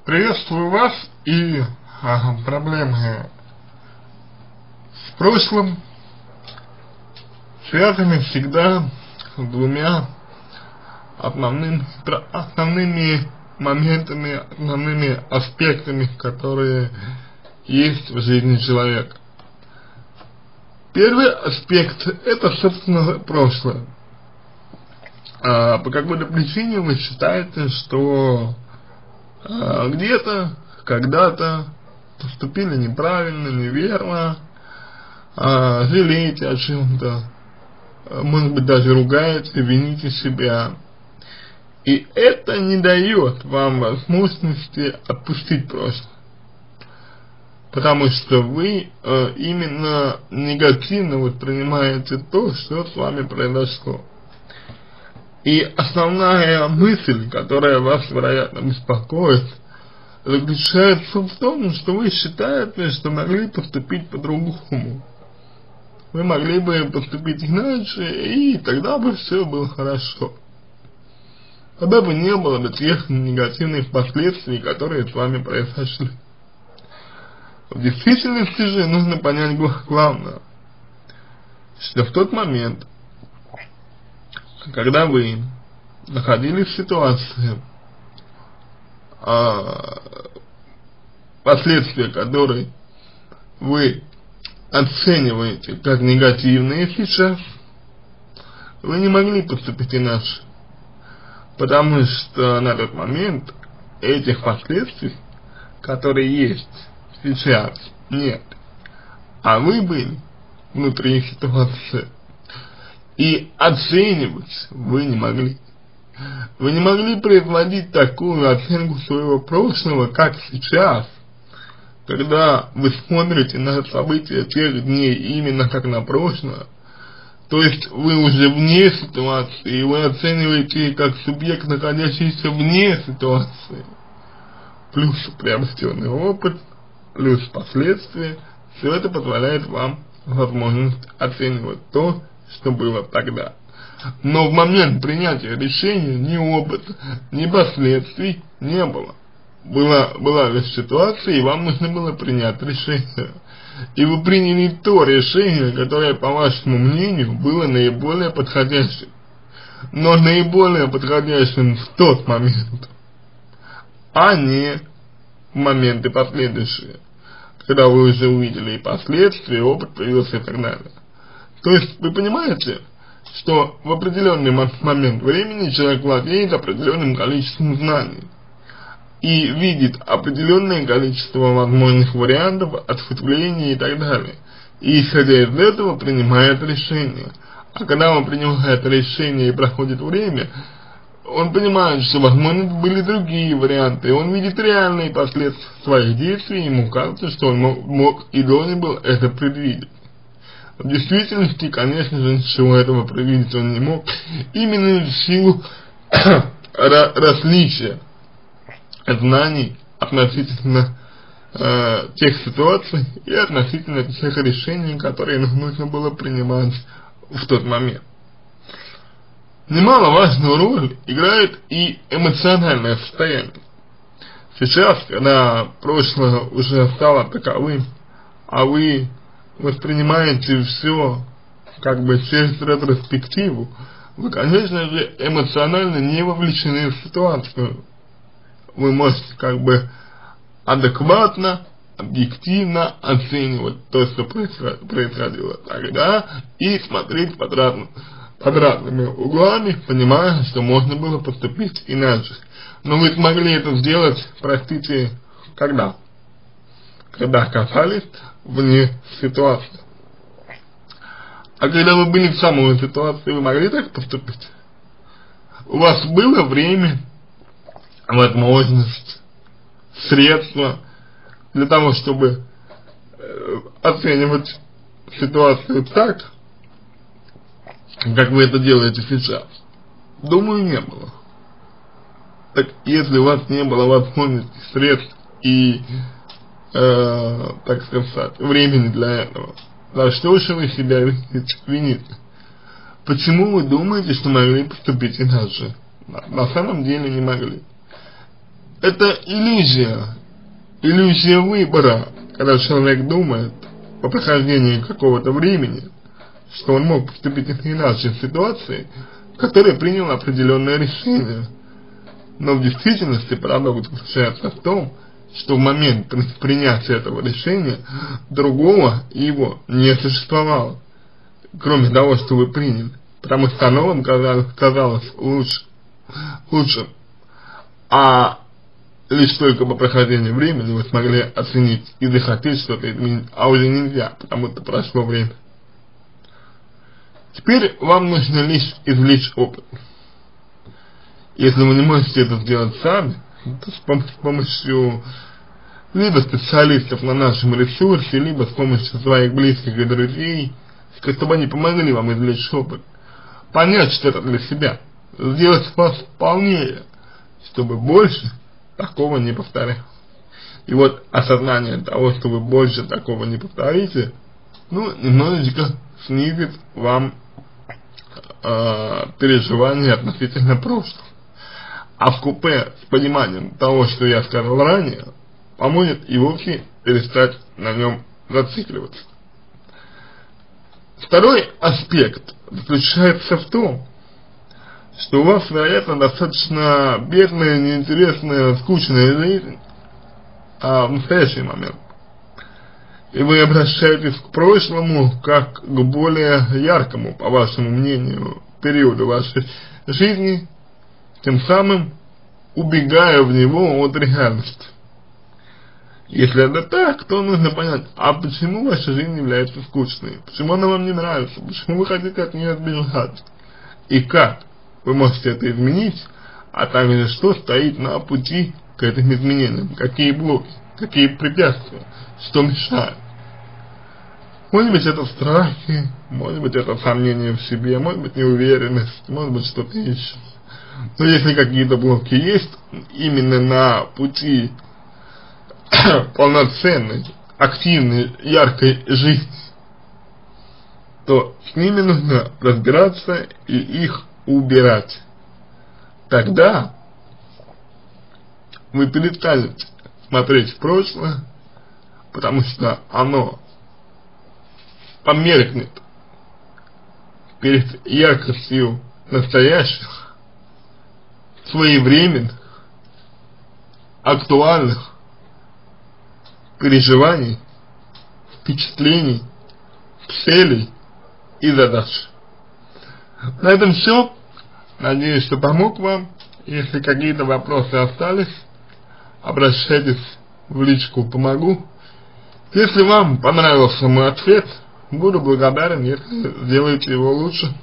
Приветствую вас и проблемы с прошлым связаны всегда с двумя основными моментами, основными аспектами, которые есть в жизни человека. Первый аспект — это, собственно, прошлое. По какой-то причине вы считаете, что где-то, когда-то поступили неправильно, неверно, жалеете о чем-то, может быть, даже ругаете, вините себя. И это не дает вам возможности отпустить прошлое. Потому что вы именно негативно воспринимаете то, что с вами произошло. И основная мысль, которая вас, вероятно, беспокоит, заключается в том, что вы считаете, что могли поступить по-другому. Вы могли бы поступить иначе, и тогда бы все было хорошо. Тогда бы не было бы тех негативных последствий, которые с вами произошли. В действительности же нужно понять главное, что в тот момент, когда вы находились в ситуации, последствия которой вы оцениваете как негативные сейчас, вы не могли поступить иначе. Потому что на тот момент этих последствий, которые есть сейчас, нет. А вы были внутри ситуации. И оценивать вы не могли. Вы не могли производить такую оценку своего прошлого, как сейчас, когда вы смотрите на события тех дней именно как на прошлое. То есть вы уже вне ситуации, и вы оцениваете как субъект, находящийся вне ситуации. Плюс приобретенный опыт, плюс последствия. Все это позволяет вам возможность оценивать то, что было тогда. Но в момент принятия решения ни опыта, ни последствий не было. Была лишь ситуация, и вам нужно было принять решение. И вы приняли то решение, которое, по вашему мнению, было наиболее подходящим. Но наиболее подходящим в тот момент, а не в моменты последующие, когда вы уже увидели и последствия, и опыт появился и так далее. То есть, вы понимаете, что в определенный момент времени человек владеет определенным количеством знаний и видит определенное количество возможных вариантов, ответвлений и так далее. И исходя из этого принимает решение. А когда он принимает решение и проходит время, он понимает, что возможно были другие варианты, и он видит реальные последствия своих действий, и ему кажется, что он мог и должен был это предвидеть. В действительности, конечно же, ничего этого предвидеть он не мог, именно в силу различия знаний относительно тех ситуаций и относительно тех решений, которые нужно было принимать в тот момент. Немаловажную роль играет и эмоциональное состояние. Сейчас, когда прошлое уже стало таковым, а вы воспринимаете все как бы через ретроспективу, вы, конечно же, эмоционально не вовлечены в ситуацию. Вы можете как бы адекватно, объективно оценивать то, что происходило тогда, и смотреть под разными углами, понимая, что можно было поступить иначе. Но вы смогли это сделать, простите, когда? Когда оказались вне ситуации. А когда вы были в самой ситуации, вы могли так поступить? У вас было время, возможность, средства для того, чтобы оценивать ситуацию так, как вы это делаете сейчас? Думаю, не было. Так если у вас не было возможности, средств и так сказать, времени для этого, за что же вы себя вините? Почему вы думаете, что могли поступить иначе? На самом деле не могли. это иллюзия выбора, когда человек думает по прохождении какого-то времени, что он мог поступить иначе в ситуации, в которой принял определенное решение. Но в действительности парадокс заключается в том, что в момент принятия этого решения другого его не существовало, кроме того, что вы приняли, потому что оно вам казалось лучше, а лишь только по прохождении времени вы смогли оценить и захотеть что-то изменить, а уже нельзя, потому что прошло время. Теперь вам нужно лишь извлечь опыт. Если вы не можете это сделать сами, то с помощью либо специалистов на нашем ресурсе, либо с помощью своих близких и друзей, чтобы они помогли вам извлечь опыт, понять что-то для себя, сделать вас полнее, чтобы больше такого не повторялось. И вот осознание того, что вы больше такого не повторите, немножечко снизит вам переживания относительно прошлого. А вкупе с пониманием того, что я сказал ранее, поможет и вовсе перестать на нем зацикливаться. Второй аспект заключается в том, что у вас, вероятно, достаточно бедная, неинтересная, скучная жизнь в настоящий момент. И вы обращаетесь к прошлому как к более яркому, по вашему мнению, периоду вашей жизни, тем самым убегая в него от реальности. Если это так, то нужно понять, а почему ваша жизнь является скучной, почему она вам не нравится, почему вы хотите от нее сбежать, и как вы можете это изменить, а также что стоит на пути к этим изменениям, какие блоки, какие препятствия, что мешает. Может быть, это страхи, может быть, это сомнение в себе, может быть, неуверенность, может быть, что-то еще. Но если какие-то блоки есть именно на пути полноценной, активной, яркой жизни, то с ними нужно разбираться и их убирать. Тогда вы перестанете смотреть в прошлое, потому что оно померкнет перед яркостью настоящих, своевременных, актуальных переживаний, впечатлений, целей и задач. На этом все. Надеюсь, что помог вам. Если какие-то вопросы остались, обращайтесь в личку «Помогу». Если вам понравился мой ответ, буду благодарен, если сделаете его лучше.